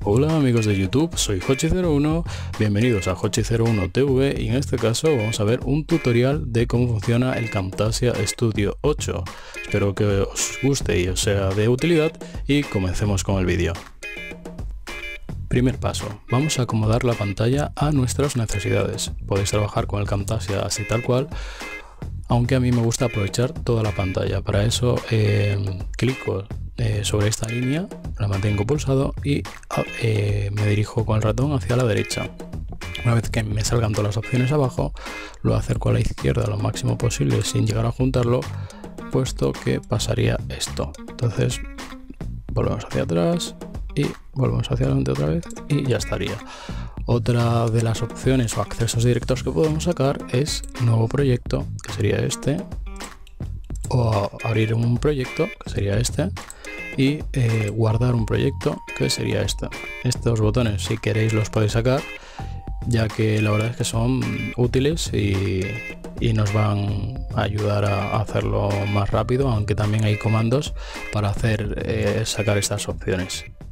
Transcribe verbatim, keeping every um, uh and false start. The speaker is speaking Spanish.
Hola amigos de YouTube, soy Hochi cero uno, bienvenidos a Hochi cero uno T V y en este caso vamos a ver un tutorial de cómo funciona el Camtasia Studio ocho. Espero que os guste y os sea de utilidad y comencemos con el vídeo. Primer paso, vamos a acomodar la pantalla a nuestras necesidades. Podéis trabajar con el Camtasia así tal cual, aunque a mí me gusta aprovechar toda la pantalla. Para eso eh, clico eh, sobre esta línea, la mantengo pulsado y eh, me dirijo con el ratón hacia la derecha. Una vez que me salgan todas las opciones abajo, lo acerco a la izquierda lo máximo posible sin llegar a juntarlo, puesto que pasaría esto. Entonces volvemos hacia atrás y volvemos hacia adelante otra vez y ya estaría. Otra de las opciones o accesos directos que podemos sacar es nuevo proyecto, que sería este, o abrir un proyecto, que sería este, y eh, guardar un proyecto, que sería este. Estos botones, si queréis, los podéis sacar, ya que la verdad es que son útiles y, y nos van a ayudar a hacerlo más rápido, aunque también hay comandos para hacer eh, sacar estas opciones.